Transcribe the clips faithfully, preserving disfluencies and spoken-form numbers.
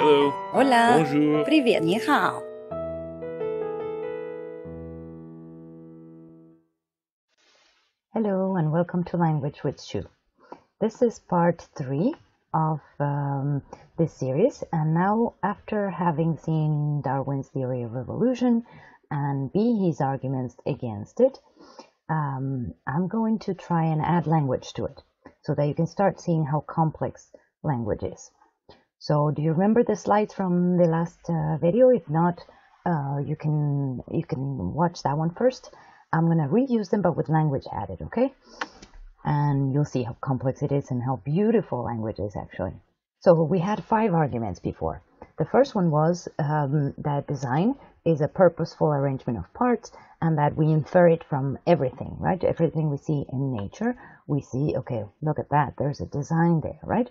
Hello. Hola. Bonjour. Привет. 你好. Hello and welcome to Language with Shu. This is part three of um, this series, and now after having seen Darwin's theory of evolution and Behe's arguments against it, um, I'm going to try and add language to it so that you can start seeing how complex language is. So do you remember the slides from the last uh, video? If not, uh, you can you can watch that one first. I'm going to reuse them, but with language added, okay? And you'll see how complex it is and how beautiful language is, actually. So we had five arguments before. The first one was um, that design is a purposeful arrangement of parts and that we infer it from everything, right? Everything we see in nature, we see, okay, look at that. There's a design there, right?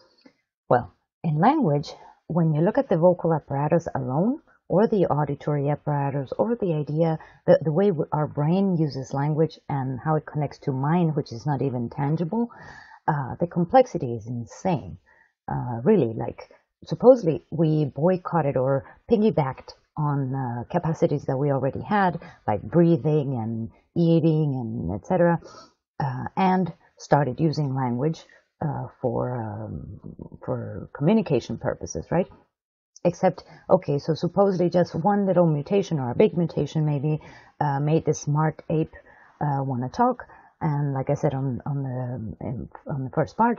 Well, in language, when you look at the vocal apparatus alone, or the auditory apparatus, or the idea, the, the way our brain uses language and how it connects to mind, which is not even tangible, uh, the complexity is insane. Uh, really, like, supposedly we boycotted or piggybacked on uh, capacities that we already had, like breathing and eating and et cetera, uh, and started using language uh, for um, for communication purposes, right? Except, okay, so supposedly just one little mutation or a big mutation maybe uh, made the smart ape uh, want to talk. And like I said on, on, the, in, on the first part,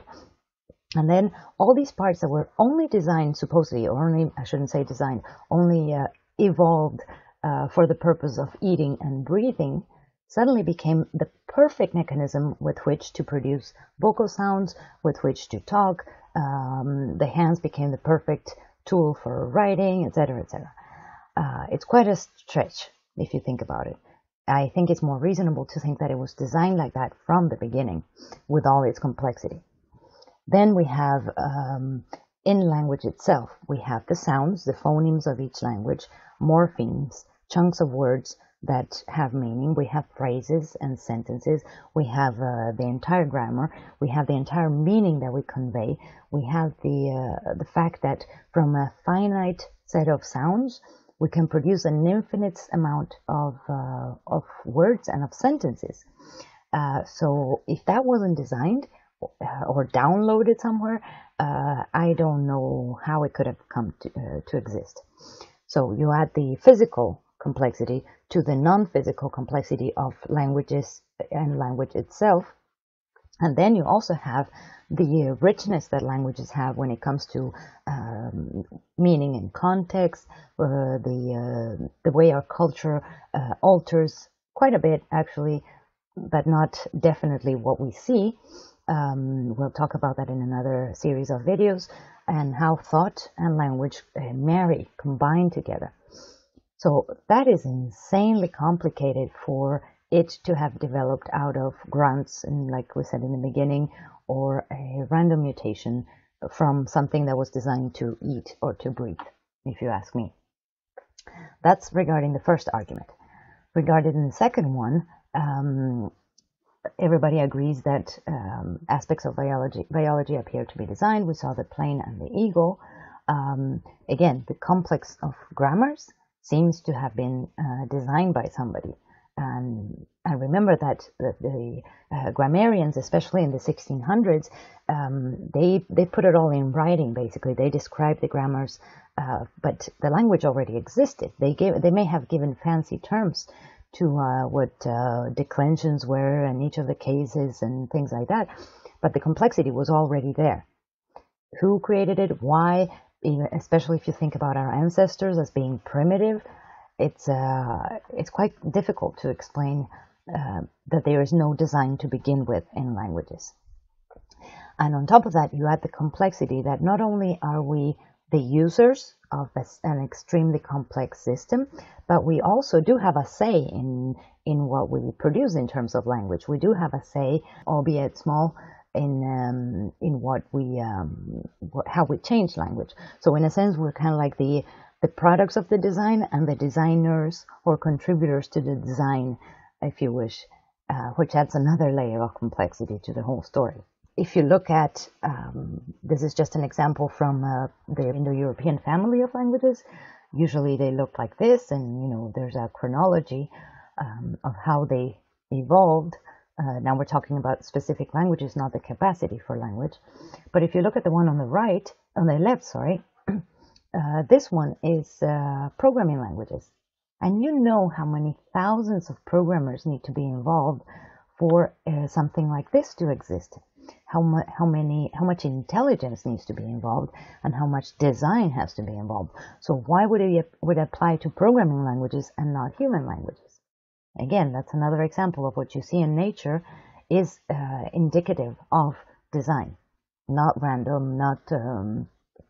and then all these parts that were only designed, supposedly, or only, I shouldn't say designed, only uh, evolved uh, for the purpose of eating and breathing, suddenly became the perfect mechanism with which to produce vocal sounds, with which to talk. Um, the hands became the perfect tool for writing, et cetera, et cetera. Uh, it's quite a stretch if you think about it. I think it's more reasonable to think that it was designed like that from the beginning, with all its complexity. Then we have, um, in language itself, we have the sounds, the phonemes of each language, morphemes, chunks of words that have meaning. We have phrases and sentences. We have uh, the entire grammar. We have the entire meaning that we convey. We have the uh, the fact that from a finite set of sounds, we can produce an infinite amount of uh, of words and of sentences. Uh, so if that wasn't designed uh, or downloaded somewhere, uh, I don't know how it could have come to uh, to exist. So you add the physical complexity to the non-physical complexity of languages and language itself. And then you also have the richness that languages have when it comes to um, meaning and context, uh, the, uh, the way our culture uh, alters quite a bit, actually, but not definitely what we see. Um, we'll talk about that in another series of videos, and how thought and language uh, marry, combine together. So that is insanely complicated for it to have developed out of grunts, and like we said in the beginning, or a random mutation from something that was designed to eat or to breathe, if you ask me. That's regarding the first argument. Regarding the second one, um, everybody agrees that um, aspects of biology, biology appear to be designed. We saw the plane and the eagle. Um, again, the complex of grammars seems to have been uh, designed by somebody. And, and remember that the, the uh, grammarians, especially in the sixteen hundreds, um, they, they put it all in writing, basically. They described the grammars, uh, but the language already existed. They, gave, they may have given fancy terms to uh, what uh, declensions were in each of the cases and things like that, but the complexity was already there. Who created it? Why? Especially if you think about our ancestors as being primitive, it's uh, it's quite difficult to explain uh, that there is no design to begin with in languages. And on top of that, you add the complexity that not only are we the users of an extremely complex system, but we also do have a say in in what we produce in terms of language. We do have a say, albeit small, in um, in what we um, what, how we change language. So in a sense, we're kind of like the the products of the design and the designers or contributors to the design, if you wish, uh, which adds another layer of complexity to the whole story. if you look at, um, this is just an example from uh, the Indo-European family of languages. Usually they look like this, and you know there's a chronology um, of how they evolved. Uh, now we're talking about specific languages, not the capacity for language. But if you look at the one on the right, on the left, sorry, uh, this one is uh, programming languages. And you know how many thousands of programmers need to be involved for uh, something like this to exist. How, mu how many, how much intelligence needs to be involved, and how much design has to be involved. So why would it would it apply to programming languages and not human languages? Again, that's another example of what you see in nature is uh, indicative of design, not random, not um,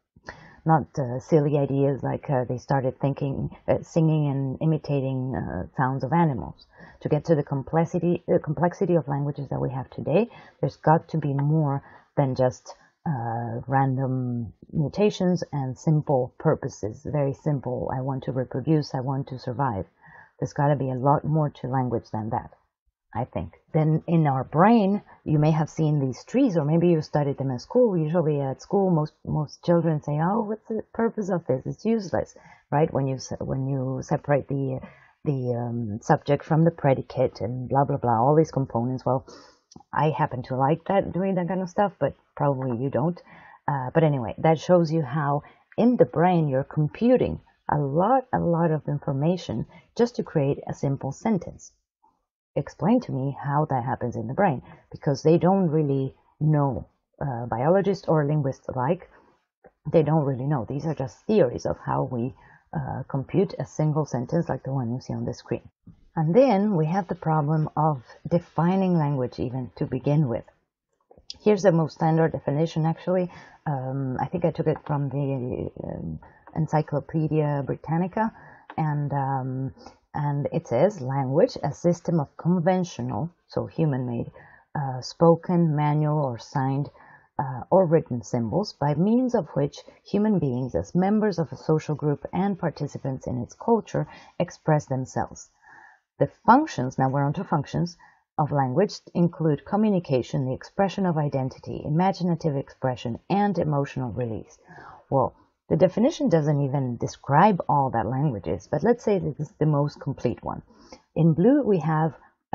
not uh, silly ideas like uh, they started thinking, uh, singing and imitating uh, sounds of animals. To get to the complexity, the complexity of languages that we have today, there's got to be more than just uh, random mutations and simple purposes. Very simple. I want to reproduce. I want to survive. There's got to be a lot more to language than that, I think. Then in our brain, you may have seen these trees, or maybe you studied them at school. Usually at school, most most children say, "Oh, what's the purpose of this? It's useless," right? When you when you separate the the um, subject from the predicate and blah blah blah, all these components. Well, I happen to like that, doing that kind of stuff, but probably you don't. Uh, but anyway, that shows you how in the brain you're computing a lot, a lot of information just to create a simple sentence. Explain to me how that happens in the brain, because they don't really know. Uh, biologists or linguists alike, they don't really know. These are just theories of how we uh, compute a single sentence like the one you see on the screen. And then we have the problem of defining language even to begin with. Here's the most standard definition, actually. Um, I think I took it from the um, Encyclopedia Britannica, and um, and it says language, a system of conventional, so human-made, uh, spoken, manual, or signed, uh, or written symbols, by means of which human beings, as members of a social group and participants in its culture, express themselves. The functions, now we're on to functions, of language include communication, the expression of identity, imaginative expression, and emotional release. Well, the definition doesn't even describe all that language is, but let's say this is the most complete one. In blue, we have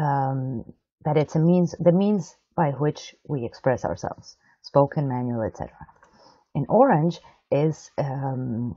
um, that it's a means, the means by which we express ourselves, spoken, manual, et cetera. In orange is um,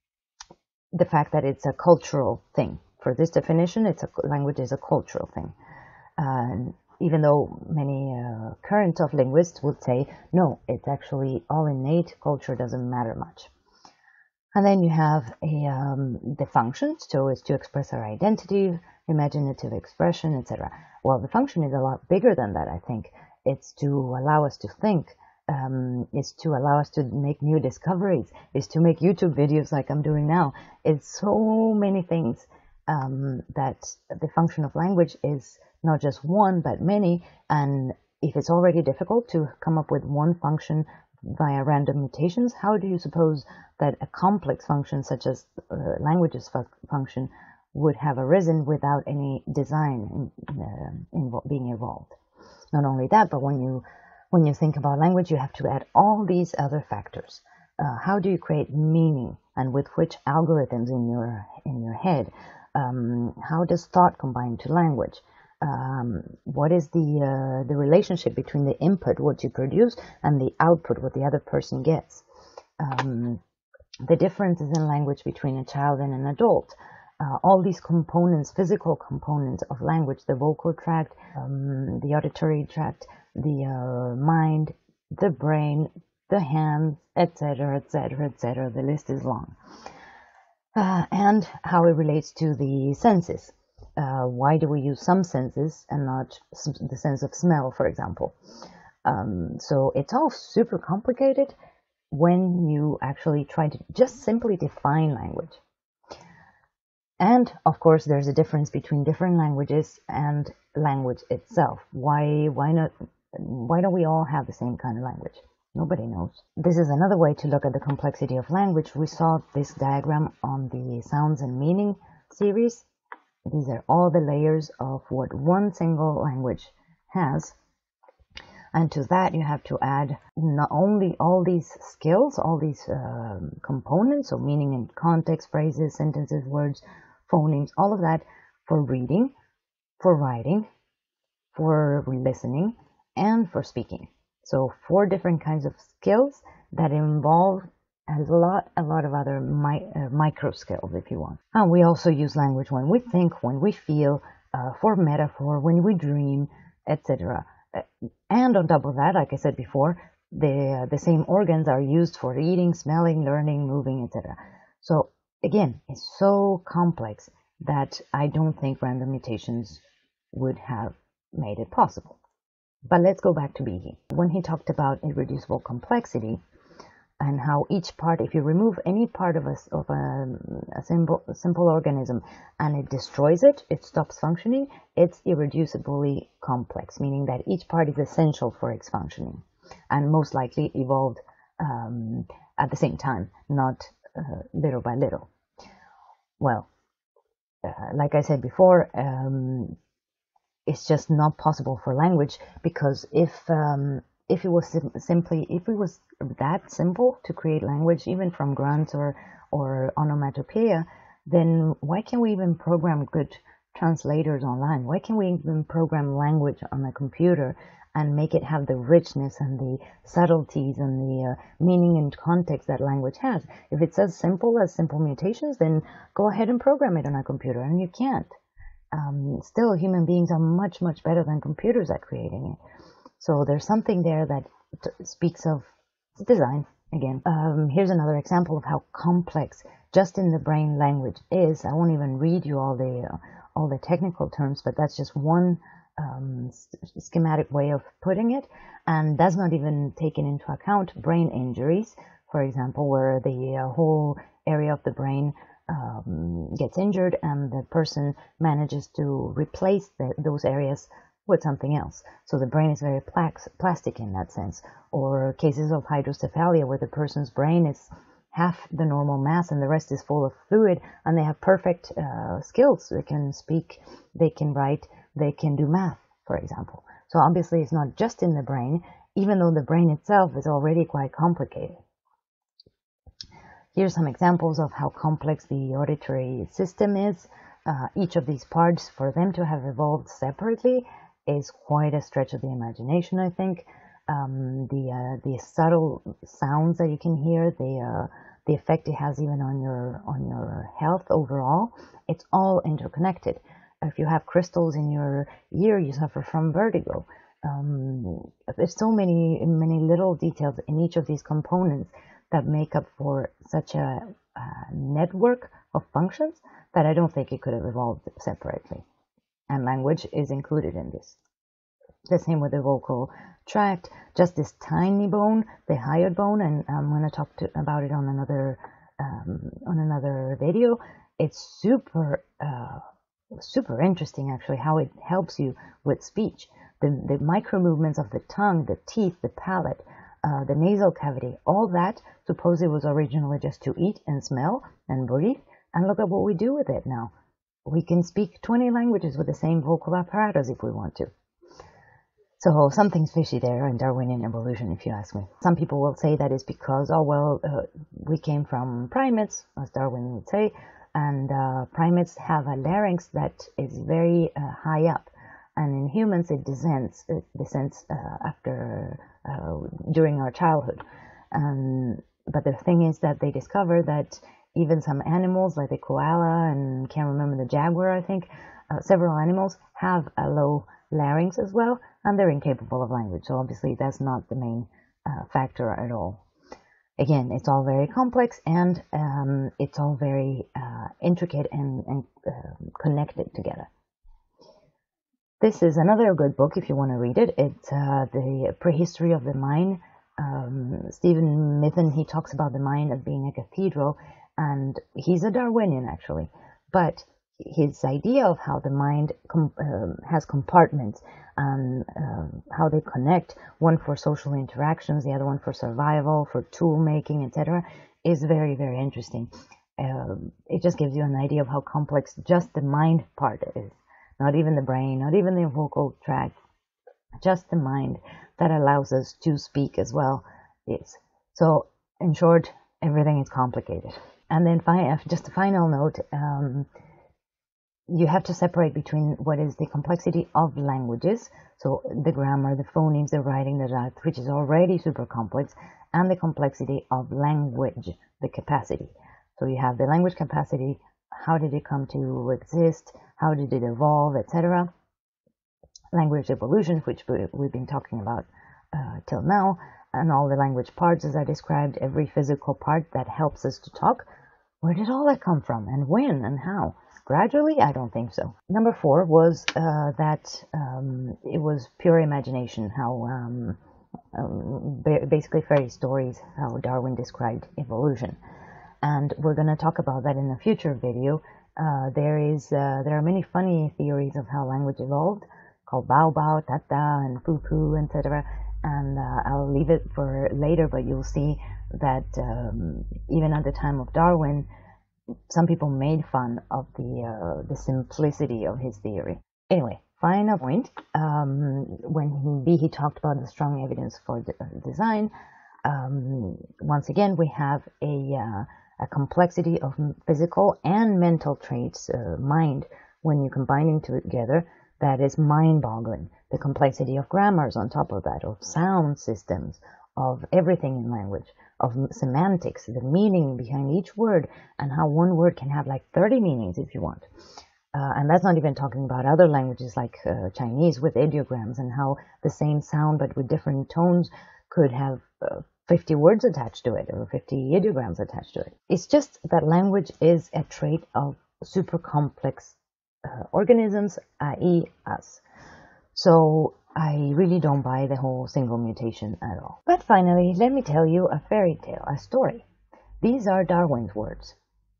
the fact that it's a cultural thing. For this definition, it's a, language is a cultural thing. Uh, even though many uh, current of linguists would say, no, it's actually all innate, culture doesn't matter much. And then you have a, um, the functions, so it's to express our identity, imaginative expression, et cetera. Well, the function is a lot bigger than that, I think. It's to allow us to think, um, it's to allow us to make new discoveries, it's to make YouTube videos like I'm doing now. It's so many things um, that the function of language is not just one, but many. And if it's already difficult to come up with one function via random mutations, how do you suppose that a complex function such as uh, language's fu function would have arisen without any design in, uh, in being evolved? Not only that, but when you when you think about language, you have to add all these other factors. Uh, how do you create meaning, and with which algorithms in your in your head? Um, how does thought combine to language? Um, what is the uh, the relationship between the input, what you produce, and the output, what the other person gets? Um, the differences in language between a child and an adult. Uh, all these components, physical components of language, the vocal tract, um, the auditory tract, the uh, mind, the brain, the hands, et cetera, et cetera, et cetera. The list is long. Uh, and how it relates to the senses. Uh, why do we use some senses and not the sense of smell, for example? Um, so it's all super complicated when you actually try to just simply define language. And of course, there's a difference between different languages and language itself. Why, why not? Why don't we all have the same kind of language? Nobody knows. This is another way to look at the complexity of language. We saw this diagram on the Sounds and Meaning series. These are all the layers of what one single language has. And to that, you have to add not only all these skills, all these um, components, so meaning and context, phrases, sentences, words, phonemes, all of that for reading, for writing, for listening, and for speaking. So four different kinds of skills that involve a lot, a lot of other mi uh, micro skills, if you want. And we also use language when we think, when we feel, uh, for metaphor, when we dream, et cetera. And on top of that, like I said before, the uh, the same organs are used for eating, smelling, learning, moving, et cetera. So again, it's so complex that I don't think random mutations would have made it possible. But let's go back to Behe. When he talked about irreducible complexity and how each part, if you remove any part of a, of a, a, simple, a simple organism and it destroys it, it stops functioning, it's irreducibly complex, meaning that each part is essential for its functioning and most likely evolved um, at the same time, not uh, little by little. Well, uh, like I said before, um, it's just not possible for language, because if um, if it was sim simply if it was that simple to create language, even from grunts or or onomatopoeia, then why can't we even program good translators online? Why can't we even program language on a computer and make it have the richness and the subtleties and the uh, meaning and context that language has? If it's as simple as simple mutations, then go ahead and program it on a computer, and you can't. Um, still, human beings are much, much better than computers at creating it. So there's something there that t speaks of design again. Um, here's another example of how complex just in the brain language is. I won't even read you all the uh, all the technical terms, but that's just one um, schematic way of putting it, and that's not even taken into account brain injuries, for example, where the uh, whole area of the brain Um, gets injured and the person manages to replace the, those areas with something else. So the brain is very plax, plastic in that sense. Or cases of hydrocephalia where the person's brain is half the normal mass and the rest is full of fluid, and they have perfect uh, skills. They can speak, they can write, they can do math, for example. So obviously it's not just in the brain, even though the brain itself is already quite complicated. Here's some examples of how complex the auditory system is. Uh, each of these parts, for them to have evolved separately, is quite a stretch of the imagination, I think. Um, the uh, the subtle sounds that you can hear, the uh, the effect it has even on your on your health overall, it's all interconnected. If you have crystals in your ear, you suffer from vertigo. Um, there's so many many little details in each of these components that make up for such a, a network of functions that I don't think it could have evolved separately. And language is included in this. The same with the vocal tract, just this tiny bone, the hyoid bone, and I'm going to talk to, about it on another um, on another video. It's super uh, super interesting, actually, how it helps you with speech. The, the micro movements of the tongue, the teeth, the palate, Uh, the nasal cavity, all that, suppose it was originally just to eat and smell and breathe, and look at what we do with it now. We can speak twenty languages with the same vocal apparatus if we want to. So something's fishy there in Darwinian evolution, if you ask me. Some people will say that is because, oh well, uh, we came from primates, as Darwin would say, and uh, primates have a larynx that is very uh, high up. And in humans, it descends, it descends uh, after, uh, during our childhood. Um, but the thing is that they discovered that even some animals, like the koala and can't remember the jaguar, I think, uh, several animals have a low larynx as well, and they're incapable of language. So obviously that's not the main uh, factor at all. Again, it's all very complex, and um, it's all very uh, intricate and, and uh, connected together. This is another good book if you want to read it. It's uh, the Prehistory of the Mind. Um, Stephen Mithen, he talks about the mind as being a cathedral, and he's a Darwinian actually. But his idea of how the mind com uh, has compartments and uh, how they connect, one for social interactions, the other one for survival, for tool making, et cetera, is very, very interesting. Uh, it just gives you an idea of how complex just the mind part is. Not even the brain, not even the vocal tract, just the mind that allows us to speak as well is. So in short, everything is complicated. And then fi just a final note, um, you have to separate between what is the complexity of languages, so the grammar, the phonemes, the writing, the dot, which is already super complex, and the complexity of language, the capacity. So you have the language capacity, how did it come to exist, how did it evolve, et cetera. Language evolution, which we've been talking about uh, till now, and all the language parts as I described, every physical part that helps us to talk. Where did all that come from, and when, and how? Gradually? I don't think so. Number four was uh, that um, it was pure imagination, how um, um, basically fairy stories, how Darwin described evolution. And we're going to talk about that in a future video. Uh, there is, uh, there are many funny theories of how language evolved, called bao bao, tata, and poo poo, et cetera. And uh, I'll leave it for later, but you'll see that um, even at the time of Darwin, some people made fun of the uh, the simplicity of his theory. Anyway, final point. Um, when he, he talked about the strong evidence for the, uh, design, um, once again we have a uh, a complexity of physical and mental traits, uh, mind, when you combine them together, that is mind-boggling. The complexity of grammars on top of that, of sound systems, of everything in language, of semantics, the meaning behind each word, and how one word can have like thirty meanings if you want. Uh, and that's not even talking about other languages like uh, Chinese with ideograms, and how the same sound but with different tones could have uh, fifty words attached to it, or fifty ideograms attached to it. It's just that language is a trait of super complex uh, organisms, that is us. So I really don't buy the whole single mutation at all. But finally, let me tell you a fairy tale, a story. These are Darwin's words.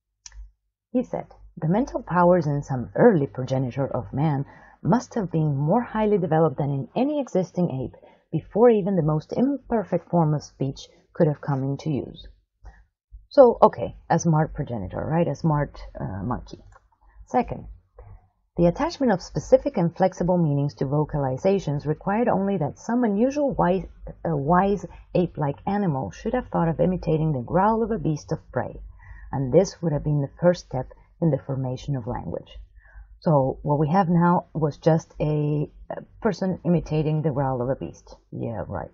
He said, "The mental powers in some early progenitor of man must have been more highly developed than in any existing ape before even the most imperfect form of speech could have come into use." So, okay, a smart progenitor, right? A smart uh, monkey. Second, the attachment of specific and flexible meanings to vocalizations required only that some unusual wise, uh, wise ape-like animal should have thought of imitating the growl of a beast of prey, and this would have been the first step in the formation of language. So what we have now was just a, a person imitating the growl of a beast. Yeah, right.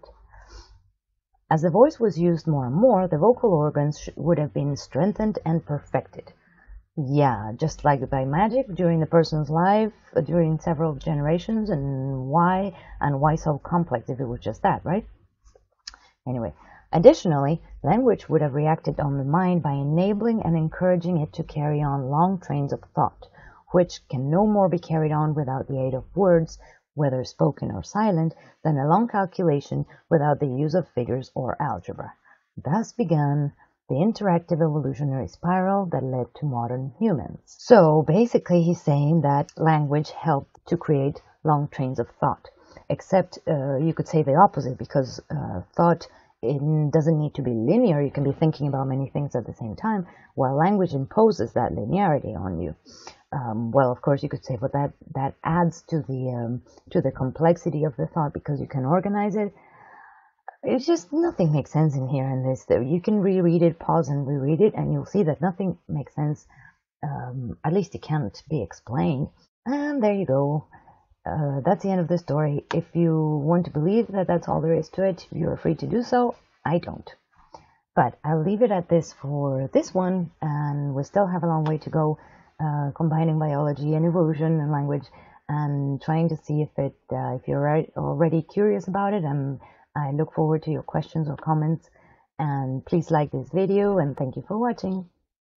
As the voice was used more and more, the vocal organs would have been strengthened and perfected. Yeah, just like by magic during the person's life, uh, during several generations, and why, and why so complex if it was just that, right? Anyway, additionally, language would have reacted on the mind by enabling and encouraging it to carry on long trains of thought, which can no more be carried on without the aid of words, whether spoken or silent, than a long calculation without the use of figures or algebra. Thus began the interactive evolutionary spiral that led to modern humans. So basically he's saying that language helped to create long trains of thought, except uh, you could say the opposite, because uh, thought it doesn't need to be linear. You can be thinking about many things at the same time, while language imposes that linearity on you. Um, well, of course, you could say, but that that adds to the um, to the complexity of the thought because you can organize it. It's just nothing makes sense in here in this. Though you can reread it, pause and reread it, and you'll see that nothing makes sense. Um, at least it can't be explained. And there you go. Uh, that's the end of the story. If you want to believe that that's all there is to it, you're free to do so. I don't. But I'll leave it at this for this one, and we still have a long way to go, uh, combining biology and evolution and language, and trying to see if it, uh, if you're already curious about it. And I look forward to your questions or comments. And please like this video, and thank you for watching.